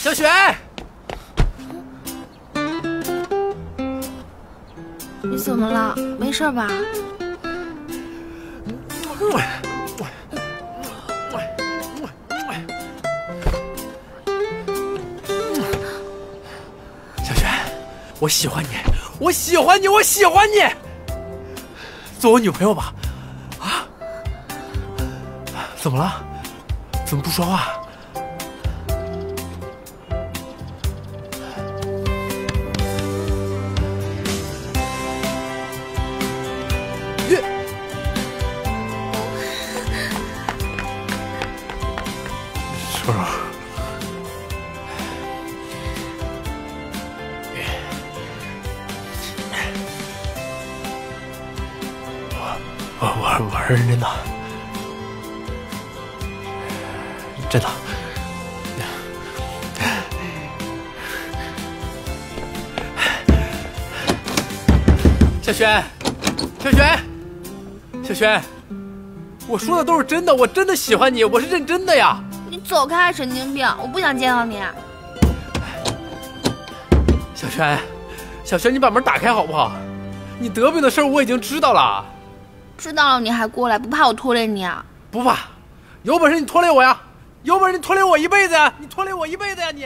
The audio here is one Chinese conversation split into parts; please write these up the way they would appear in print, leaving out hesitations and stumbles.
小雪， 你怎么了？没事吧？ 小雪，我喜欢你，我喜欢你，我喜欢你，做我女朋友吧！啊？怎么了？怎么不说话？叔叔，我是认真的，真的。小璇，小璇，小璇，我说的都是真的，我真的喜欢你，我是认真的呀。 你走开，神经病！我不想见到你。 小璇，小璇，你把门打开好不好？你得病的事儿我已经知道了。 知道了你还过来，不怕我拖累你啊？ 不怕，有本事你拖累我呀！有本事你拖累我一辈子呀！你拖累我一辈子呀！你。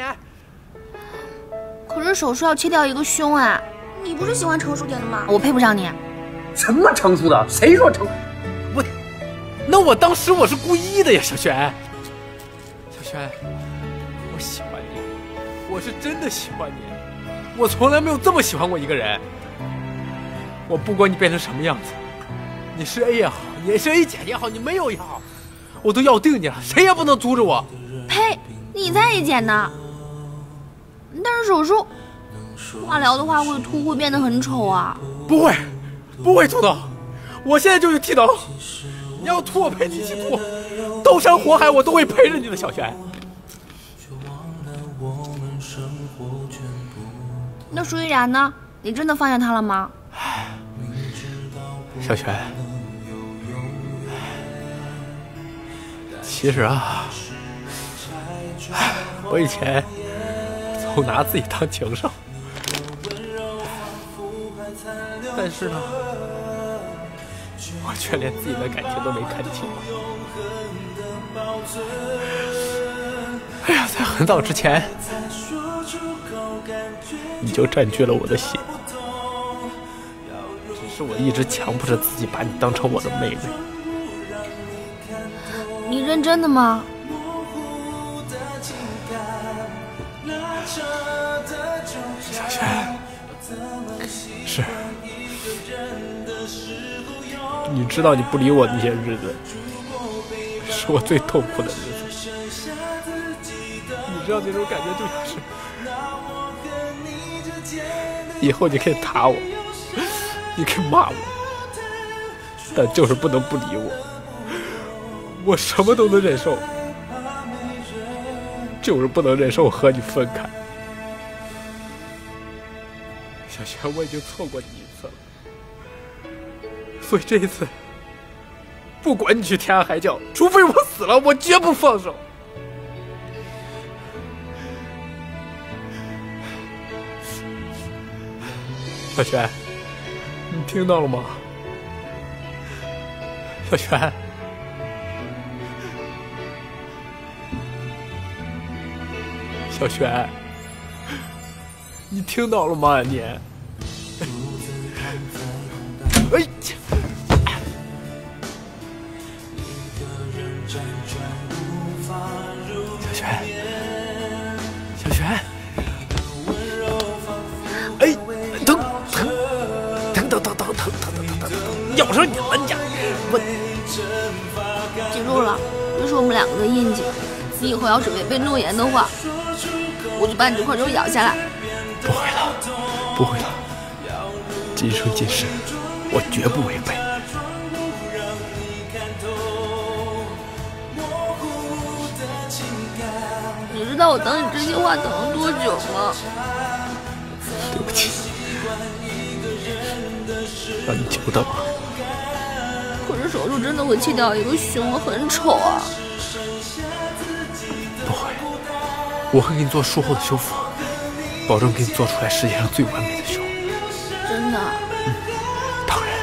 可是手术要切掉一个胸啊！你不是喜欢成熟点的吗？我配不上你。 什么成熟的？谁说成？ 那我当时我是故意的呀，小璇。小璇，我喜欢你，我是真的喜欢你，我从来没有这么喜欢过一个人。我不管你变成什么样子，你是 A 也好，你是 A 减也好，你没有也好，我都要定你了，谁也不能阻止我。 呸！你才 A 减呢！但是手术化疗的话会秃，会变得很丑啊。 不会，不会秃头，我现在就去剃头。你要秃我陪你一起秃，刀山火海我都会陪着你的，小璇。 那舒依然呢？你真的放下他了吗？ 小璇，其实啊，我以前总拿自己当情圣，但是呢，我却连自己的感情都没看清。哎呀，在很早之前，你就占据了我的心。只是我一直强迫着自己把你当成我的妹妹。 你认真的吗？ 小璇，是。你知道你不理我那些日子，是我最痛苦的日子。你知道那种感觉就像是，以后你可以打我，你可以骂我，但就是不能不理我。我什么都能忍受，就是不能忍受和你分开。小璇，我已经错过你一次了。所以这一次，不管你去天涯海角，除非我死了，我绝不放手。小璇，你听到了吗？小璇，小璇，你听到了吗？你，哎。小璇，小璇，哎，疼，咬上你了，你我记住了，这是我们两个的印记。你以后要是违背诺言的话，我就把你这块肉咬下来。 不会的，不会的，今生今世，我绝不违背。 你知道我等你这些话等了多久吗？ 对不起，让你久等了。 可是手术真的会切掉一个胸，很丑啊。 不会， 我会给你做术后的修复，保证给你做出来世界上最完美的胸。 真的？ 当然。